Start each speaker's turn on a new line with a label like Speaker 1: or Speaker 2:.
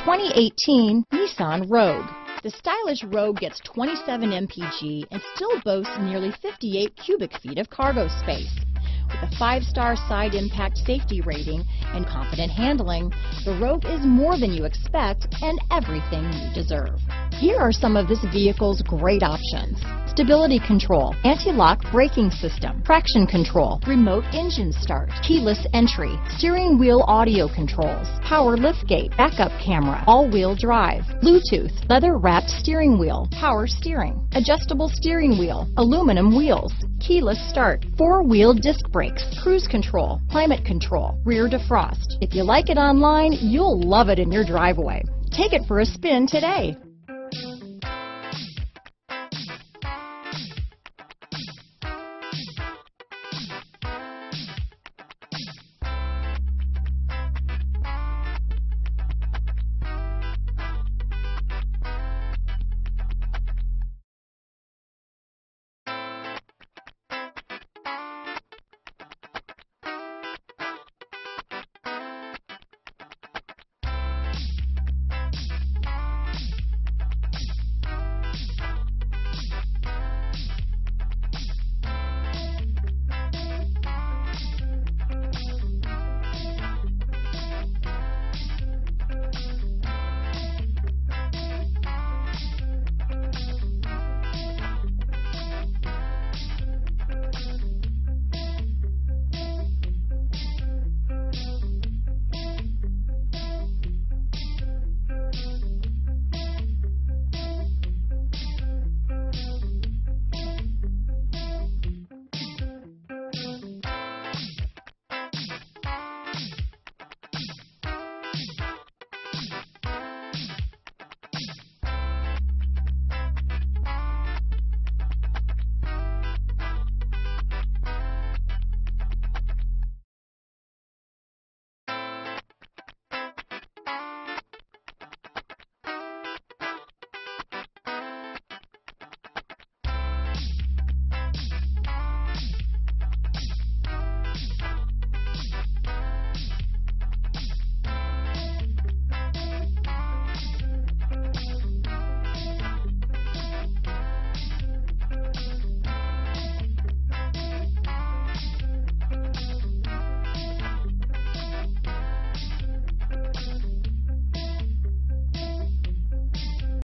Speaker 1: 2018 Nissan Rogue. The stylish Rogue gets 27 mpg and still boasts nearly 58 cubic feet of cargo space. With a 5-star side impact safety rating and confident handling, the Rogue is more than you expect and everything you deserve. Here are some of this vehicle's great options: stability control, anti-lock braking system, traction control, remote engine start, keyless entry, steering wheel audio controls, power liftgate, backup camera, all-wheel drive, Bluetooth, leather-wrapped steering wheel, power steering, adjustable steering wheel, aluminum wheels, keyless start, 4-wheel disc brakes, cruise control, climate control, rear defrost. If you like it online, you'll love it in your driveway. Take it for a spin today.